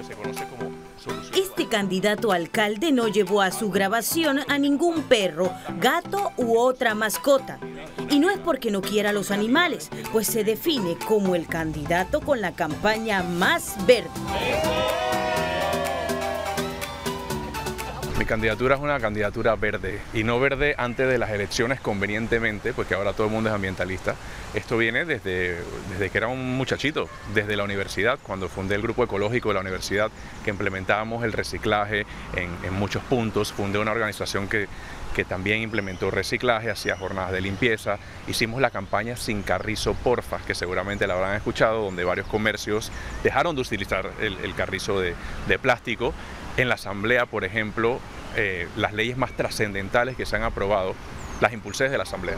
que se conoce como soluciones. Este candidato a alcalde no llevó a su grabación a ningún perro, gato u otra mascota. Y no es porque no quiera a los animales, pues se define como el candidato con la campaña más verde. Mi candidatura es una candidatura verde, y no verde antes de las elecciones convenientemente, porque ahora todo el mundo es ambientalista. Esto viene desde que era un muchachito, desde la universidad, cuando fundé el grupo ecológico de la universidad, que implementábamos el reciclaje en muchos puntos. Fundé una organización que también implementó reciclaje, hacía jornadas de limpieza. Hicimos la campaña Sin Carrizo Porfa, que seguramente la habrán escuchado, donde varios comercios dejaron de utilizar el carrizo de plástico. En la Asamblea, por ejemplo, las leyes más trascendentales que se han aprobado, las impulsé desde la Asamblea.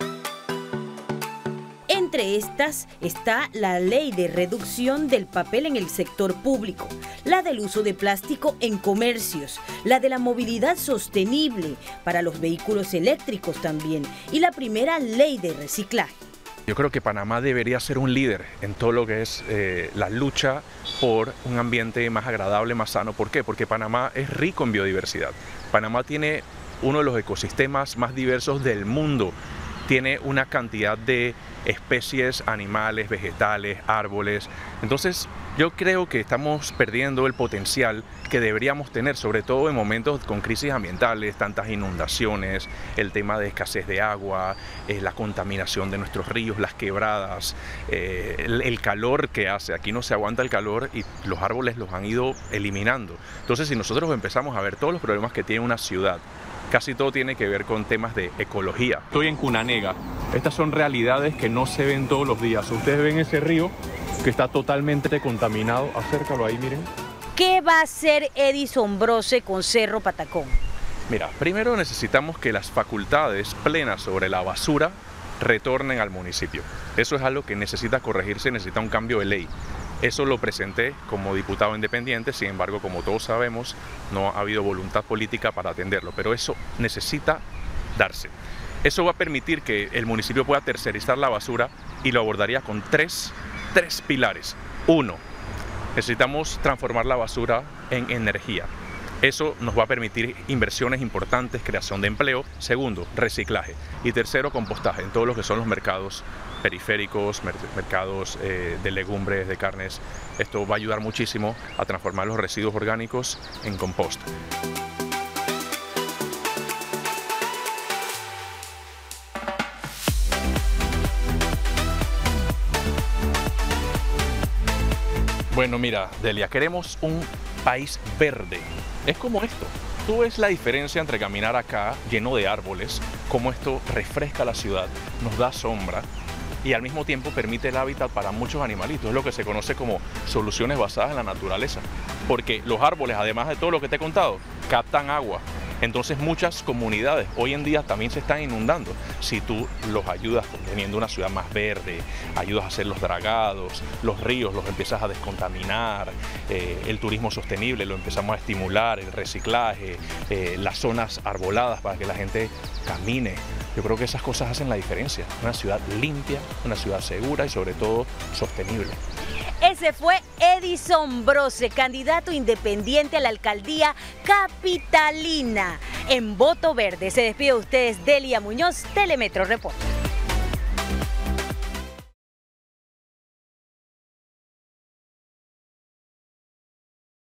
Entre estas está la ley de reducción del papel en el sector público, la del uso de plástico en comercios, la de la movilidad sostenible para los vehículos eléctricos también, y la primera ley de reciclaje. Yo creo que Panamá debería ser un líder en todo lo que es la lucha por un ambiente más agradable, más sano. ¿Por qué? Porque Panamá es rico en biodiversidad. Panamá tiene uno de los ecosistemas más diversos del mundo. Tiene una cantidad de especies, animales, vegetales, árboles. Entonces, yo creo que estamos perdiendo el potencial que deberíamos tener, sobre todo en momentos con crisis ambientales, tantas inundaciones, el tema de escasez de agua, la contaminación de nuestros ríos, las quebradas, el calor que hace. Aquí no se aguanta el calor y los árboles los han ido eliminando. Entonces, si nosotros empezamos a ver todos los problemas que tiene una ciudad, casi todo tiene que ver con temas de ecología. Estoy en Cunanega. Estas son realidades que no se ven todos los días. Ustedes ven ese río que está totalmente contaminado. Acércalo ahí, miren. ¿Qué va a hacer Edison Broce con Cerro Patacón? Mira, primero necesitamos que las facultades plenas sobre la basura retornen al municipio. Eso es algo que necesita corregirse, necesita un cambio de ley. Eso lo presenté como diputado independiente, sin embargo, como todos sabemos, no ha habido voluntad política para atenderlo, pero eso necesita darse. Eso va a permitir que el municipio pueda tercerizar la basura y lo abordaría con tres pilares. Uno, necesitamos transformar la basura en energía. Eso nos va a permitir inversiones importantes, creación de empleo. Segundo, reciclaje. Y tercero, compostaje en todos los que son los mercados periféricos, mercados de legumbres, de carnes. Esto va a ayudar muchísimo a transformar los residuos orgánicos en compost. Bueno, mira, Delia, queremos un país verde. Es como esto. Tú ves la diferencia entre caminar acá lleno de árboles, cómo esto refresca la ciudad, nos da sombra y al mismo tiempo permite el hábitat para muchos animalitos. Es lo que se conoce como soluciones basadas en la naturaleza. Porque los árboles, además de todo lo que te he contado, captan agua. Entonces muchas comunidades hoy en día también se están inundando. Si tú los ayudas teniendo una ciudad más verde, ayudas a hacer los dragados, los ríos los empiezas a descontaminar, el turismo sostenible lo empezamos a estimular, el reciclaje, las zonas arboladas para que la gente camine. Yo creo que esas cosas hacen la diferencia. Una ciudad limpia, una ciudad segura y sobre todo sostenible. Ese fue Edison Broce, candidato independiente a la alcaldía capitalina. En Voto Verde se despide de ustedes Delia Muñoz, Telemetro Reporta.